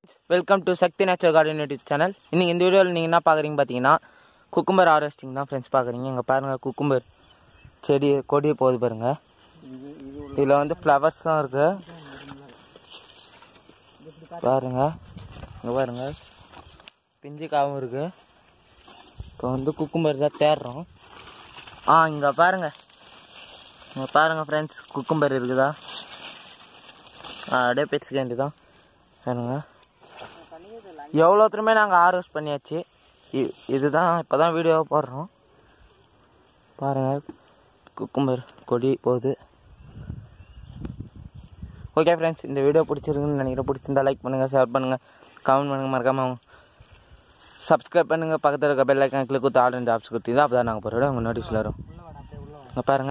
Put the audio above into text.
Welcome to Sakthi nature garden YouTube channel. இன்னைக்கு இந்த வீடியோவில் நீங்கள் என்ன பார்க்குறீங்க பார்த்தீங்கன்னா குக்கும்பர் ஹார்வெஸ்டிங் தான் ஃப்ரெண்ட்ஸ் பார்க்குறீங்க. இங்கே பாருங்கள் குக்கும்பர் செடி கொடியை போகுது பாருங்கள். இதில் வந்து ஃப்ளவர்ஸ் தான் இருக்குது பாருங்கள். இங்கே பாருங்கள் பிஞ்சுக்காவும் இருக்குது. இப்போ வந்து குக்கும்பர் தான் தேடுறோம். இங்கே பாருங்கள் ஃப்ரெண்ட்ஸ் குக்கும்பர் இருக்குதா? அப்படியே பேசிக்க வேண்டியதான் பாருங்க. எவ்வளோத்துமே நாங்கள் ஹார்வெஸ்ட் பண்ணியாச்சு. இதுதான் இப்போ தான் வீடியோ போடுறோம் பாருங்கள். குக்கும்பர் கொடி போகுது. ஓகே ஃப்ரெண்ட்ஸ், இந்த வீடியோ பிடிச்சிருக்குன்னு நினைக்கிறேன். பிடிச்சிருந்தா லைக் பண்ணுங்கள், ஷேர் பண்ணுங்கள், கமெண்ட் பண்ணுங்கள், மறக்காமல் சப்ஸ்கிரைப் பண்ணுங்கள். பக்கத்தில் இருக்க பெல் ஐக்கான் கிளிக் கொடுத்து ஆல் அண்ட் ஆப்ஸ் கொடுத்தீங்கன்னா அப்போ தான் நாங்கள் போகிற விட உங்கள் நோட்டீஸில் வரும். பாருங்கள்.